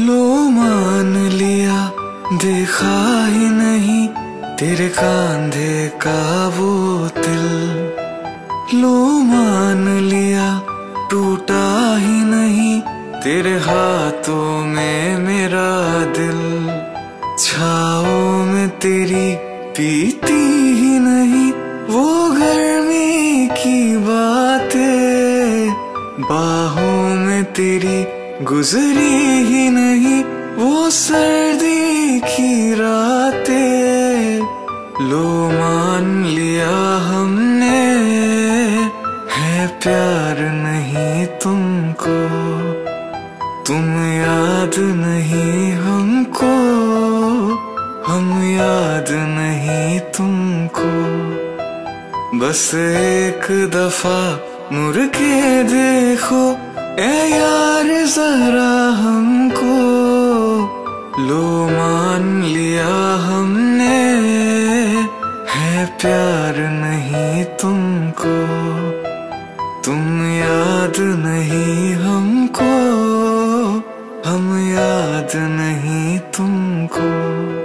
लो मान लिया, देखा ही नहीं तेरे कांधे का वो दिल। लो मान लिया, टूटा ही नहीं तेरे हाथों में मेरा दिल। छाओं में तेरी पीती ही नहीं वो गर्मी की बातें। बाहों में तेरी गुजरी ही नहीं वो सर्दी की रातें। लो मान लिया हमने, है प्यार नहीं तुमको। तुम याद नहीं हमको, हम याद नहीं तुमको। बस एक दफा मुड़ के देखो ए यार जरा हमको। लो मान लिया हमने, है प्यार नहीं तुमको। तुम याद नहीं हमको, हम याद नहीं तुमको।